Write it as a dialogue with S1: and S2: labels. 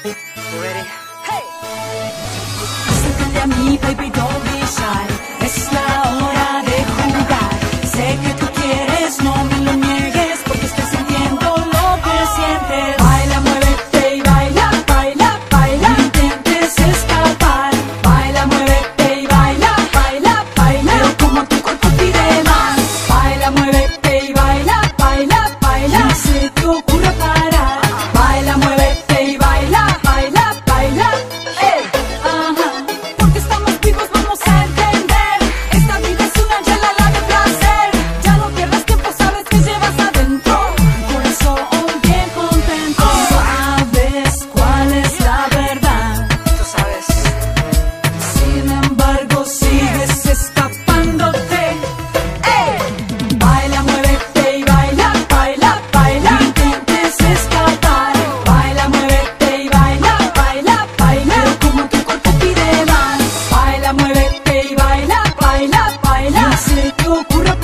S1: You ready? Hey.
S2: Acércate a mí, baby, don't be shy. Es la hora de jugar. Sé que tú quieres, no me lo niegues, porque estoy sintiendo lo que sientes. Baila, muévete y baila, baila, baila. No intentes escapar. Baila, muévete y baila, baila, baila. Pero como tu cuerpo pide más. Baila, muévete y baila, baila, baila. No se te ocurra parar. Baila, muévete y baila, baila, baila. Ajá. Porque estamos vivos, vamos a entender. Esta vida es una chelada de placer. Ya no pierdas tiempo, sabes que llevas adentro. Por eso hoy bien contento. Sabes cuál es la verdad.
S1: Tú sabes.
S2: Sin embargo, sigues escapándote. Baila, muévete y baila, baila, baila. No intentes escapar. Baila, muévete y baila, baila, baila. Pero como tu cuerpo pide más. Baila, muévete y baila, baila, baila. No se te ocurra